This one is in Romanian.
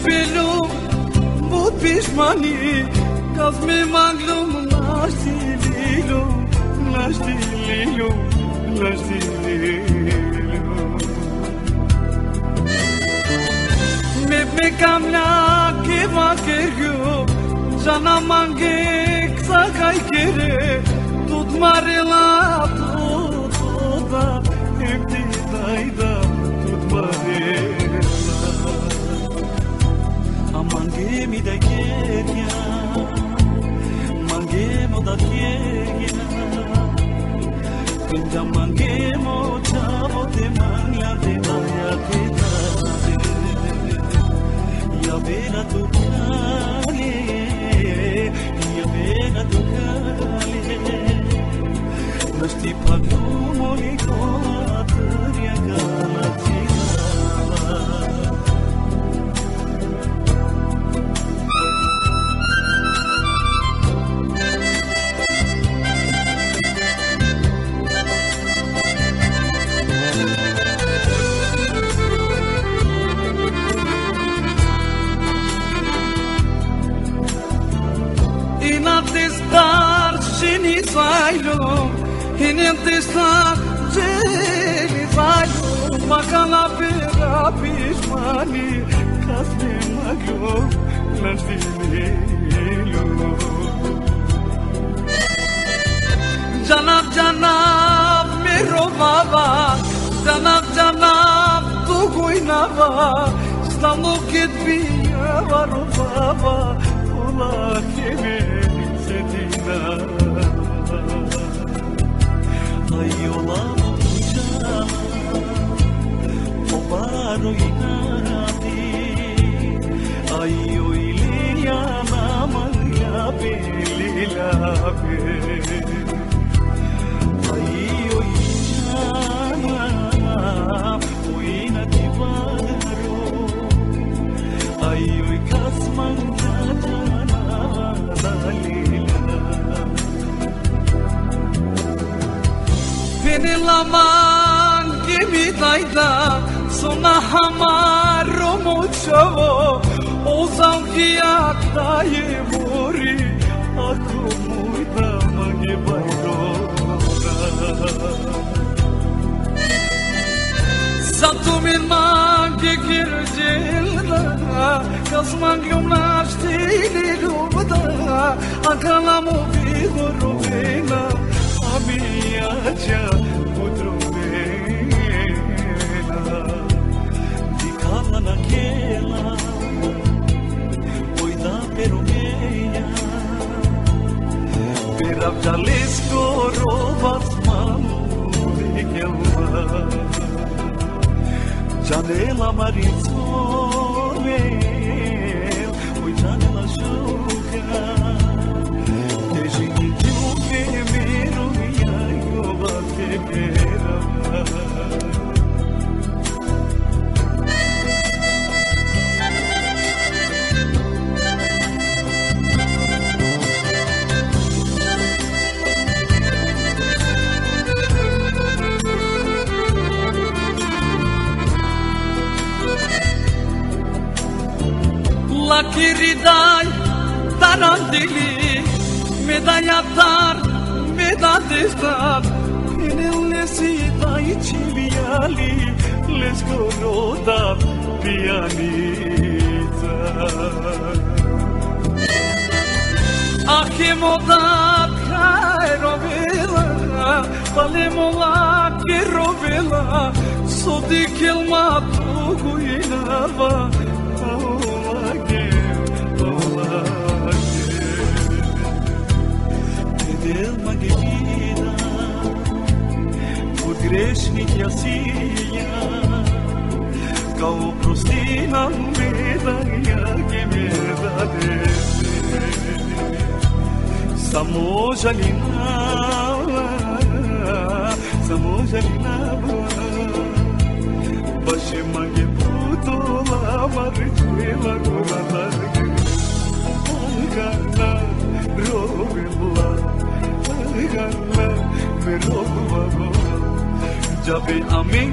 belum bu pişmani Kazme maglum naşdililu Naşdililu Me kamla ke vakeryu Jana mange ksa kai kere Tut marela tuta Hepti dayda tut marela Amange mi da kerya Mange mo da kerya Pinja mange mo chavo te mangla te daya te Ya vera tu kale Nasti paglu moli ko atriya galatina Testar shini zailo hinen testar jeli zailo makala pera pishmani kasme maglo lasdinelo janab mero baba janab tu koinava stamokit biya varo baba ola keme Ayola mujana Obaro inati Ayo iliya namanya belila be Ayo ijana Oinati baro Ayo ikasmanga jana Penela mangi mi dayda Sona hamaro mochavo Ozam ki aktaye mori Aku muida mangi bayrona Satumin mangi girjelda Kazmanglum naştililumda Akalamu vigoruvena Amiaja putrumela Dikala naquela Oida perumeia Perav jalesko rovas mamu Dikelva Janela marizore Oi janela juca Dejinho de primeiro La kiridai tarandili medayatar medadestar Nell'esita ciliali le scoroda pianita Achimoda kairovela Palemola che rovela So di che il matto guinava Del Magedina Gрешник я сия, кого прости нам медая, que me dade. Samo jalina, baše mange putola, marčela gora Gana rovela, gana me rovava, jabe ame